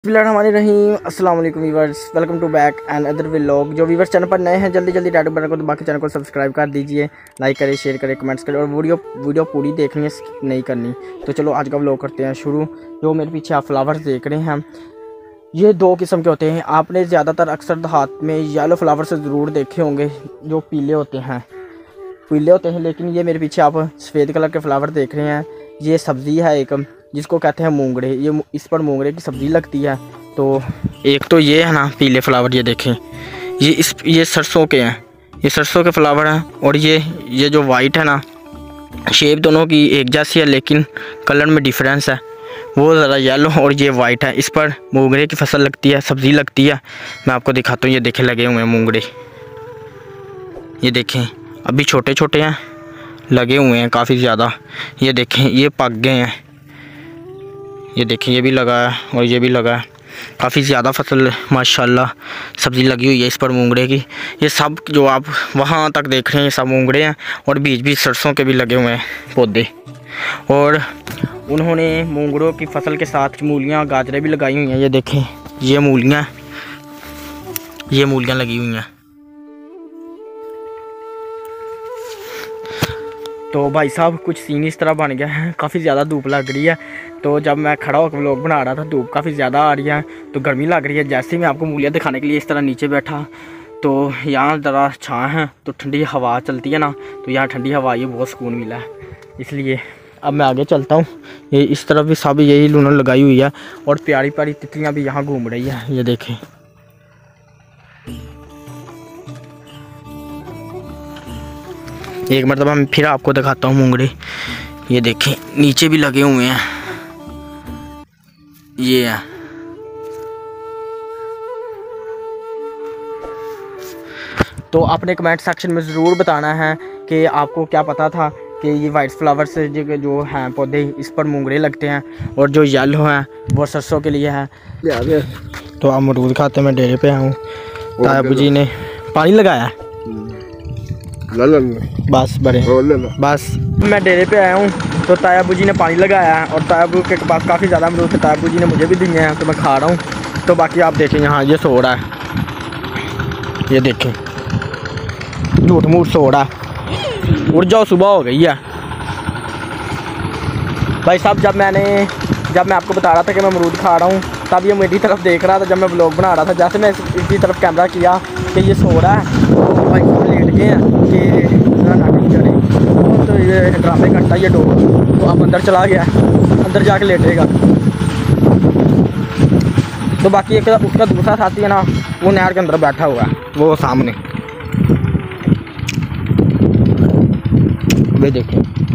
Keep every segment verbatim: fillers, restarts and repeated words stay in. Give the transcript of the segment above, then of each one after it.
बिस्मिल्लाहिर्रहमानिर्रहीम अस्सलाम वालेकुम viewers, welcome to back and other vlog. जो व्यूअर्स चैनल पर नए हैं जल्दी जल्दी रेड बटन को तो बाकी चैनल को सब्सक्राइब कर दीजिए, लाइक करें, शेयर करें, कमेंट्स करें और वीडियो वीडियो पूरी देखनी है, स्किप नहीं करनी। तो चलो आज का व्लॉग करते हैं शुरू। जो मेरे पीछे आप फ्लावर्स देख रहे हैं ये दो किस्म के होते हैं। आपने ज़्यादातर अक्सर हाथ में येलो फ्लावर्स ज़रूर देखे होंगे जो पीले होते हैं पीले होते हैं लेकिन ये मेरे पीछे आप सफ़ेद कलर के फ्लावर देख रहे हैं। ये सब्ज़ी है एक जिसको कहते हैं मूंगड़े। ये इस पर मूंगड़े की सब्ज़ी लगती है। तो एक तो ये है ना पीले फ्लावर, ये देखें, ये इस ये सरसों के हैं, ये सरसों के फ्लावर हैं। और ये ये जो वाइट है ना, शेप दोनों की एक जैसी है लेकिन कलर में डिफरेंस है। वो ज़रा येलो और ये वाइट है। इस पर मूंगड़े की फसल लगती है, सब्ज़ी लगती है। मैं आपको दिखाता हूँ, ये देखें लगे हुए हैं मूंगड़े। ये देखें अभी छोटे छोटे हैं, लगे हुए हैं काफ़ी ज़्यादा। ये देखें ये पक गए हैं। ये देखें ये भी लगा है और ये भी लगा है। काफ़ी ज़्यादा फसल माशाल्लाह सब्ज़ी लगी हुई है इस पर मूंगड़े की। ये सब जो आप वहाँ तक देख रहे हैं ये सब मूंगड़े हैं और बीच बीच सरसों के भी लगे हुए हैं पौधे। और उन्होंने मूंगड़ों की फसल के साथ मूलियाँ गाजरें भी लगाई हुई हैं। ये देखें ये मूलियाँ ये मूलियाँ लगी हुई हैं। तो भाई साहब कुछ सीन इस तरह बन गया है, काफ़ी ज़्यादा धूप लग रही है। तो जब मैं खड़ा होकर व्लॉग बना रहा था धूप काफ़ी ज़्यादा आ रही है तो गर्मी लग रही है। जैसे ही मैं आपको मूलियाँ दिखाने के लिए इस तरह नीचे बैठा तो यहाँ ज़रा छाँ है तो ठंडी हवा चलती है ना, तो यहाँ ठंडी हवा ये बहुत सुकून मिला है। इसलिए अब मैं आगे चलता हूँ। ये इस तरफ भी सब यही लूनर लगाई हुई है और प्यारी प्यारी तितलियाँ भी यहाँ घूम रही है। ये देखें एक मरतबा मैं फिर आपको दिखाता हूँ मूंगड़े। ये देखें नीचे भी लगे हुए हैं। ये है तो आपने कमेंट सेक्शन में ज़रूर बताना है कि आपको क्या पता था कि ये वाइट फ्लावर्स जो हैं पौधे इस पर मूंगड़े लगते हैं और जो येलो हैं वो सरसों के लिए है। तो आप अमरूद खाते में डेरे पे आया हूँ। तायाबू जी ने पानी लगाया है बस बड़े बस मैं डेरे पे आया हूँ तो तायाबू जी ने पानी लगाया है और तायाबू के पास काफ़ी ज़्यादा अमरूद थे। तायाबू जी ने मुझे भी दिए हैं तो मैं खा रहा हूँ। तो बाकी आप देखें यहाँ ये सो रहा है। ये देखें झूठ मूठ सो रहा है। उठ जाओ सुबह हो गई है। भाई साहब जब मैंने जब मैं आपको बता रहा था कि मैं अमरूद खा रहा हूँ तब ये मेरी तरफ देख रहा था। जब मैं व्लॉग बना रहा था जैसे मैं इसकी तरफ कैमरा किया कि ये सो रहा है तो भाई साहब लेट गए हैं कि ना नहीं चले। तो ये ड्रामे करता ये डोर तो अब अंदर चला गया, अंदर जाके लेटेगा। तो बाकी एक उसका दूसरा साथी है ना वो नहर के अंदर बैठा हुआ है, वो सामने वे देखें।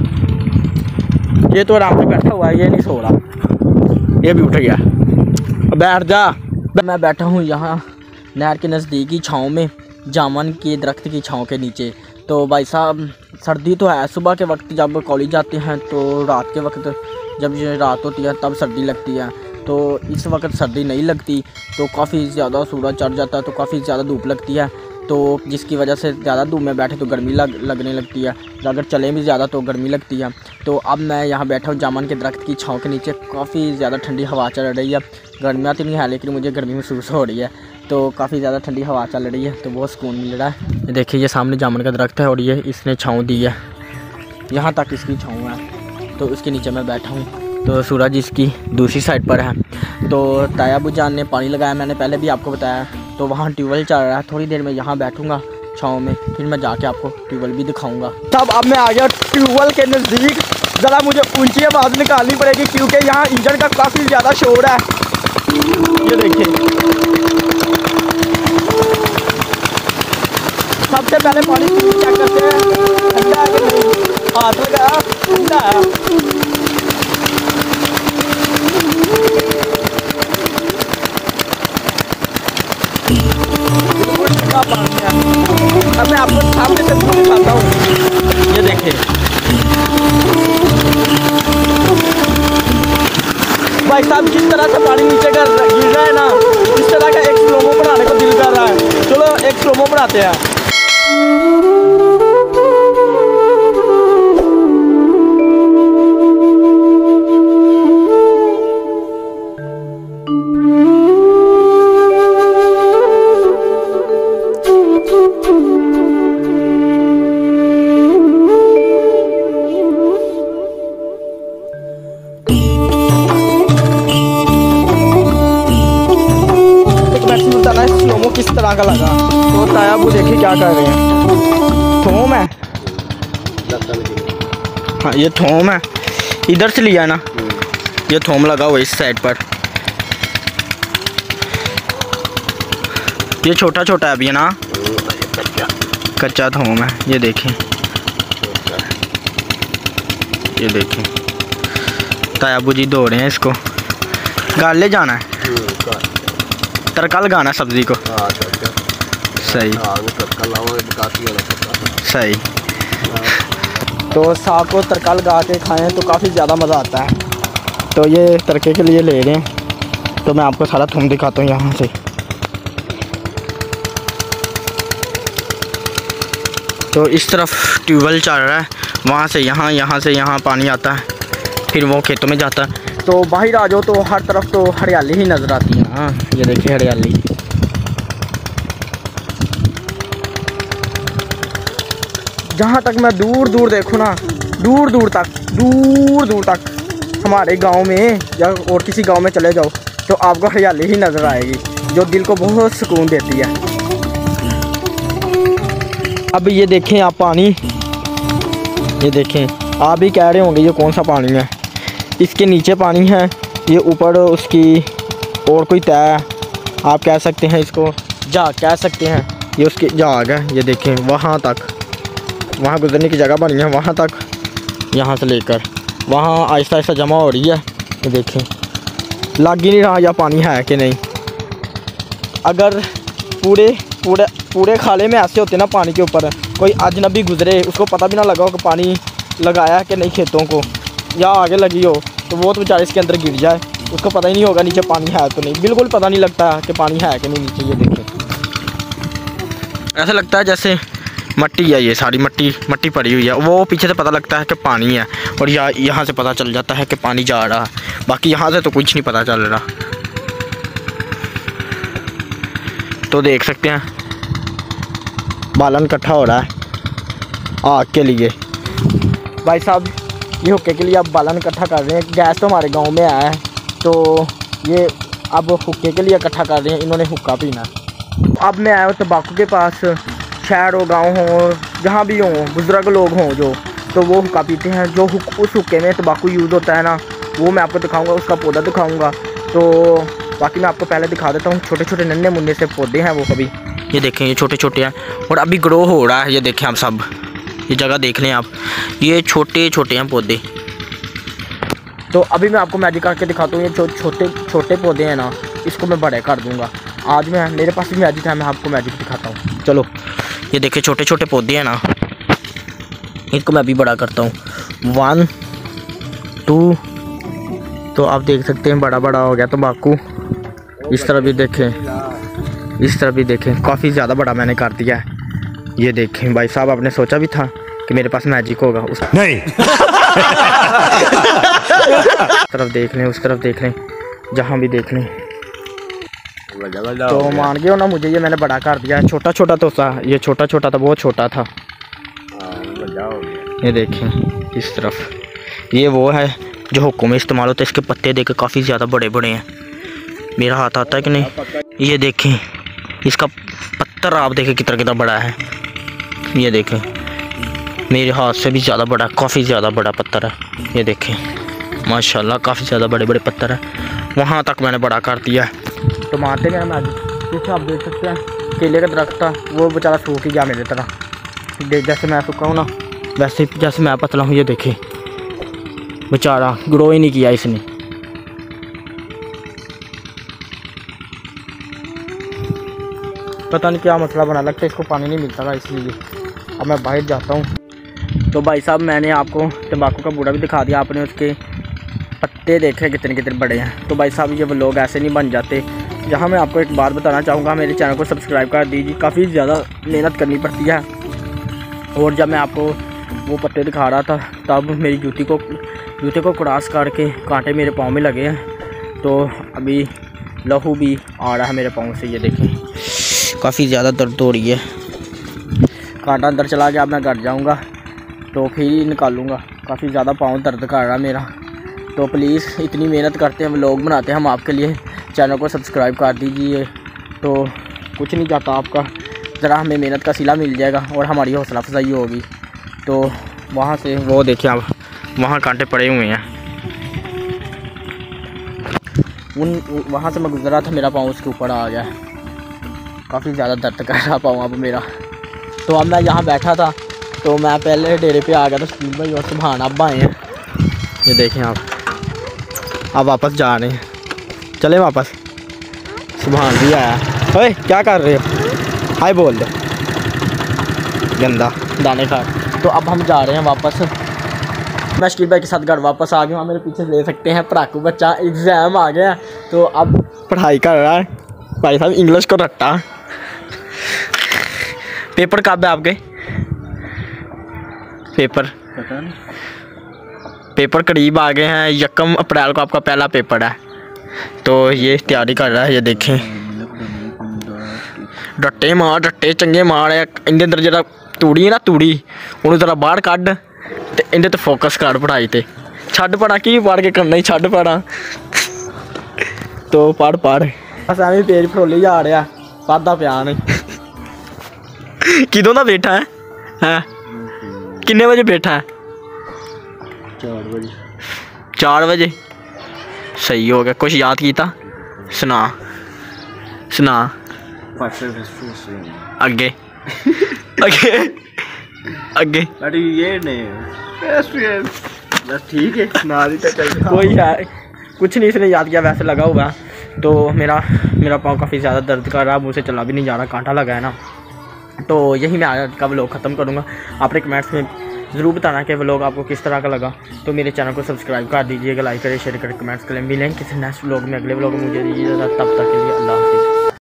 ये तो आराम से बैठा हुआ है, ये नहीं सो रहा, ये भी उठ गया। बैठ जा। मैं बैठा हूँ यहाँ नहर के नज़दीकी छाँव में, जामुन के दरख्त की छाँव के नीचे। तो भाई साहब सर्दी तो है, सुबह के वक्त जब कॉलेज जाते हैं तो रात के वक्त जब ये रात होती है तब सर्दी लगती है। तो इस वक्त सर्दी नहीं लगती तो काफ़ी ज़्यादा सूरज चढ़ जाता है तो काफ़ी ज़्यादा धूप लगती है। तो जिसकी वजह से ज़्यादा धूप में बैठे तो गर्मी लग लगने लगती है, अगर चलें भी ज़्यादा तो गर्मी लगती है। तो अब मैं यहाँ बैठा हूँ जामुन के दरख्त की छाँव के नीचे। काफ़ी ज़्यादा ठंडी हवा चल रही है। गर्मियाँ तो नहीं है लेकिन मुझे गर्मी महसूस हो रही है। तो काफ़ी ज़्यादा ठंडी हवा चल रही है तो बहुत सुकून मिल रहा है। देखिए ये सामने जामुन का दरख्त है और ये इसने छाँव दी है, यहाँ तक इसकी छाँव है। तो उसके नीचे मैं बैठा हूँ तो सूरज इसकी दूसरी साइड पर है। तो तायाबू जान ने पानी लगाया, मैंने पहले भी आपको बताया। तो वहाँ ट्यूबवेल चल रहा है, थोड़ी देर में यहाँ बैठूँगा छाँव में, फिर मैं जाके आपको ट्यूबवेल भी दिखाऊँगा। तब अब मैं आ गया ट्यूबवेल के नज़दीक। ज़रा मुझे ऊंची आवाज़ निकालनी पड़ेगी क्योंकि यहाँ इंजन का काफ़ी ज़्यादा शोर है। ये देखिए सबसे पहले पानी चेक करते हैं ठंडा है कि नहीं। हाथ लगाया ठंडा है। अब मैं आपको सामने से दूर दिखाता हूँ। ये देखें भाई साहब किस तरह से पानी नीचे का गिर रहा है ना, इस तरह का एक स्लोमो बनाने को दिल कर रहा है। चलो एक स्लोमो बनाते हैं। Mm-hmm. किस तरह का लगा। तो ताया वो देखिए क्या कर रहे हैं। थोम है, हाँ ये थोम है, इधर से लिया ना, ये थोम लगा हुआ इस साइड पर। ये छोटा छोटा है अभी ना, कच्चा थोम है। ये देखें, ये देखें तायाबू जी धो रहे हैं इसको। गाले जाना है, तड़का लगाना सब्जी को। सही सही। तो साग को तड़का लगा के खाएं तो काफ़ी ज़्यादा मज़ा आता है। तो ये तड़के के लिए ले रहे हैं, तो मैं आपको सारा थूम दिखाता हूँ यहाँ से। तो इस तरफ ट्यूबवेल चल रहा है, वहाँ से यहाँ, यहाँ से यहाँ पानी आता है, फिर वो खेतों में जाता है। तो बाहर आ जाओ तो हर तरफ तो हरियाली ही नज़र आती है। हाँ ये देखिए हरियाली। जहाँ तक मैं दूर दूर देखूँ ना, दूर दूर तक, दूर दूर तक हमारे गांव में या और किसी गांव में चले जाओ तो आपको हरियाली ही नज़र आएगी, जो दिल को बहुत सुकून देती है। अब ये देखें आप पानी, ये देखें, आप भी कह रहे होंगे ये कौन सा पानी है। इसके नीचे पानी है, ये ऊपर उसकी और कोई तय आप कह सकते हैं, इसको जाग कह सकते हैं। ये उसकी जाग है, ये देखें वहाँ तक, वहाँ गुजरने की जगह बनी है, वहाँ तक, यहाँ से लेकर वहाँ आहिस्ता आहिस्ता जमा हो रही है। ये देखें, लग ही नहीं रहा या पानी है कि नहीं। अगर पूरे पूरे पूरे खाले में ऐसे होते ना पानी के ऊपर कोई अजनबी गुजरे, उसको पता भी ना लगा हो कि पानी लगाया कि नहीं खेतों को, या आगे लगी हो, तो वो तो बेचारे इसके अंदर गिर जाए, उसको पता ही नहीं होगा नीचे पानी है तो नहीं, बिल्कुल पता नहीं लगता कि पानी है कि नहीं नीचे। ये देखें, ऐसा लगता है जैसे मट्टी है, ये सारी मट्टी मट्टी पड़ी हुई है। वो पीछे से पता लगता है कि पानी है, और या यहाँ से पता चल जाता है कि पानी जा रहा है, बाकी यहाँ से तो कुछ नहीं पता चल रहा। तो देख सकते हैं बालन इकट्ठा हो रहा है आग के लिए। भाई साहब ये हुक्के के लिए अब बालन इकट्ठा कर रहे हैं। गैस तो हमारे गांव में आया है, तो ये अब हुक्के के लिए इकट्ठा कर रहे हैं, इन्होंने हुक्का पीना। अब मैं आया हूँ तंबाकू के पास। शहर हो, गांव हो, जहाँ भी हो, बुजुर्ग लोग हों जो, तो वो हुक्का पीते हैं। जो हुक, उस हुक्के में तंबाकू यूज़ होता है ना, वो मैं आपको दिखाऊँगा, उसका पौधा दिखाऊँगा। तो बाकी मैं आपको पहले दिखा देता हूँ। छोटे छोटे नन्हे मुन्ने से पौधे हैं वो, कभी ये देखें ये छोटे छोटे हैं और अभी ग्रो हो रहा है। ये देखें आप सब, ये जगह देख लें आप, ये छोटे छोटे हैं पौधे। तो अभी मैं आपको मैजिक करके दिखाता हूँ। ये जो छोटे छोटे पौधे हैं ना, इसको मैं बड़े कर दूँगा। आज मैं, मेरे पास भी मैजिक है, मैं आपको मैजिक दिखाता हूँ। चलो ये देखें छोटे छोटे पौधे हैं ना, इसको मैं अभी बड़ा करता हूँ। वन टू, तो आप देख सकते हैं बड़ा बड़ा हो गया तंबाकू। इस तरह भी देखें, इस तरह भी देखें, काफ़ी ज़्यादा बड़ा मैंने कर दिया है। ये देखें भाई साहब, आपने सोचा भी था कि मेरे पास मैजिक होगा? उस नहीं तरफ देख लें, उस तरफ देख लें, जहाँ भी देख लें। तो मान गए हो ना मुझे, ये मैंने बड़ा कर दिया है। छोटा छोटा तो था, ये छोटा छोटा था, बहुत छोटा था। ये देखें इस तरफ, ये वो है जो हुक्कों में इस्तेमाल होता है। इसके पत्ते देखे काफ़ी ज़्यादा बड़े बड़े हैं। मेरा हाथ आता है कि नहीं? ये देखें इसका पत्थर, आप देखें कितना कितना बड़ा है। ये देखें मेरे हाथ से भी ज़्यादा बड़ा, काफ़ी ज़्यादा बड़ा पत्थर है। ये देखें माशाल्लाह, काफ़ी ज़्यादा बड़े बड़े पत्थर है। वहाँ तक मैंने बड़ा कर दिया है। तो मानते हैं मैं, जैसे आप देख सकते हैं केले का दरख्त था, वो बेचारा सूख ही गया मेरी तरह। जैसे मैं सूखा हूँ ना, वैसे जैसे मैं पतला हूँ। ये देखें बेचारा ग्रो ही नहीं किया इसने। पता नहीं क्या मसला बना, लगता है इसको पानी नहीं मिलता था, इसलिए अब मैं बाहर जाता हूँ। तो भाई साहब मैंने आपको तंबाकू का बूढ़ा भी दिखा दिया, आपने उसके पत्ते देखे कितने कितने बड़े हैं। तो भाई साहब ये लोग ऐसे नहीं बन जाते। जहाँ मैं आपको एक बात बताना चाहूँगा, मेरे चैनल को सब्सक्राइब कर दीजिए, काफ़ी ज़्यादा मेहनत करनी पड़ती है। और जब मैं आपको वो पत्ते दिखा रहा था, तब मेरी जूती को जूते को क्रॉस करके कांटे मेरे पाँव में लगे हैं। तो अभी लहू भी आ रहा है मेरे पाँव से। ये देखें काफ़ी ज़्यादा दर्द हो रही है। कांटा अंदर चला गया, अब मैं घर जाऊँगा तो फिर ही निकालूँगा। काफ़ी ज़्यादा पाँव दर्द कर रहा मेरा। तो प्लीज़ इतनी मेहनत करते हैं, व्लॉग बनाते हैं हम आपके लिए, चैनल को सब्सक्राइब कर दीजिए। तो कुछ नहीं जाता आपका, ज़रा हमें मेहनत का सिला मिल जाएगा और हमारी हौसला अफजाई होगी। तो वहाँ से वो देखिए आप, वहाँ कांटे पड़े हुए हैं, उन वहाँ से मैं गुजरा था, मेरा पाँव उसके ऊपर आ गया, काफ़ी ज़्यादा दर्द कर रहा पाँव अब मेरा। तो अब मैं यहाँ बैठा था, तो मैं पहले डेरे पे आ गया था, शकील भाई और सुभान अब आए हैं, ये देखें आप, अब वापस जा रहे हैं, चले वापस। सुभान भी आया। ओए क्या कर रहे हो, हाय बोल दो, गंदा दाने खा। तो अब हम जा रहे हैं वापस, मैं शकील भाई के साथ घर वापस आ गया। मेरे पीछे ले सकते हैं पढ़ाकू बच्चा, एग्ज़ाम आ गया तो अब पढ़ाई कर रहा है भाई साहब, इंग्लिश को रट्टा। पेपर कब है आपके? पेपर पेपर करीब आ गए हैं, यकम अप्रैल को आपका पहला पेपर है, तो ये तैयारी कर रहा है। ये देखें, डट्टे मार, डट्टे चंगे मार है इंदे अंदर, जरा तूड़ी है ना तूड़ी, उन्हें जरा बाहर कढ़ ते इंदे ते फोकस कर पढ़ाई ते, छड्ड पढ़ा की पढ़ के करना ही, छड्ड पढ़ा तो पढ़ पढ़ बस एवं पेज फरोली जा रहा, पढ़ता पिया नहीं। किदों का बैठा है हैं, किन्ने बजे बैठा है? चार बजे। चार बजे सही हो गया। कुछ याद किया? सुना सुना अगे अगे अगे ये नहीं बस ठीक है, सुना दी कोई है कुछ नहीं, इसने याद किया वैसे लगा हुआ। तो मेरा मेरा पाँव काफ़ी ज़्यादा दर्द कर रहा है, मुझसे चला भी नहीं जा रहा, कांटा लगा है ना। तो यही मैं आज का व्लॉग ख़त्म करूँगा। आपने कमेंट्स में ज़रूर बताना कि व्लॉग आपको किस तरह का लगा। तो मेरे चैनल को सब्सक्राइब कर दीजिएगा, लाइक करें, शेयर करें, कमेंट्स करें। मिलेंगे किसी नेक्स्ट व्लॉग में, अगले व्लॉग में। मुझे दीजिए तब तक के लिए अल्लाह हाफ़िज़।